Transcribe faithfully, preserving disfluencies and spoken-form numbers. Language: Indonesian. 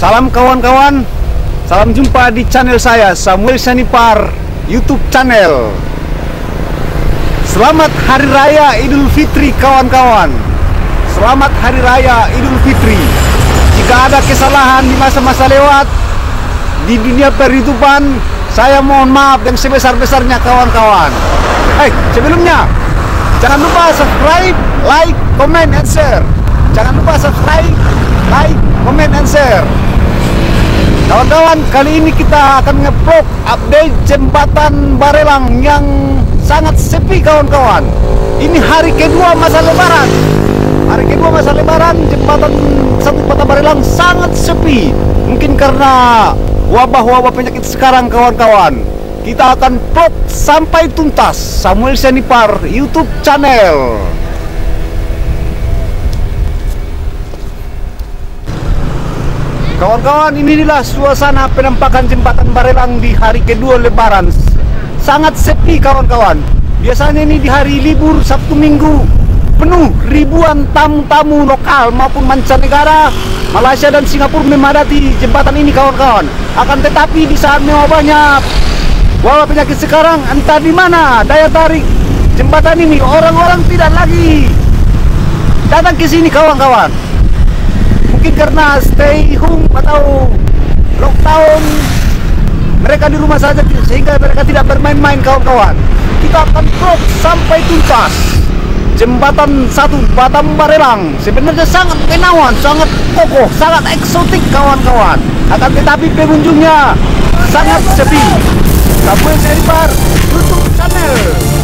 Salam kawan-kawan, salam jumpa di channel saya, Samuel Sanipar YouTube channel. Selamat Hari Raya Idul Fitri kawan-kawan. Selamat Hari Raya Idul Fitri. Jika ada kesalahan di masa-masa lewat di dunia per-YouTubean, saya mohon maaf yang sebesar-besarnya kawan-kawan. Eh, sebelumnya jangan lupa subscribe, like, comment, and share. Jangan lupa subscribe, like, comment, and share. Kawan-kawan, kali ini kita akan nge-vlog update jembatan Barelang yang sangat sepi kawan-kawan. Ini hari kedua masa lebaran. Hari kedua masa lebaran, jembatan satu Kota Barelang sangat sepi. Mungkin karena wabah-wabah penyakit sekarang kawan-kawan. Kita akan vlog sampai tuntas. Samuel Sanipar YouTube channel. Kawan-kawan, inilah suasana penampakan jembatan Barelang di hari kedua lebaran. Sangat sepi kawan-kawan. Biasanya ini di hari libur Sabtu Minggu penuh ribuan tamu-tamu lokal maupun mancanegara. Malaysia dan Singapura memadati jembatan ini kawan-kawan. Akan tetapi di saat mewabahnya wabah penyakit sekarang, entah di mana daya tarik jembatan ini, orang-orang tidak lagi datang ke sini kawan-kawan. Mungkin karena stay home atau lockdown, mereka di rumah saja sehingga mereka tidak bermain-main kawan-kawan. Kita akan vlog sampai tuntas jembatan satu Batam Barelang. Sebenarnya sangat menawan, sangat kokoh, sangat eksotik kawan-kawan. Akan tetapi pengunjungnya sangat sepi. Samuel Sanipar YouTube channel.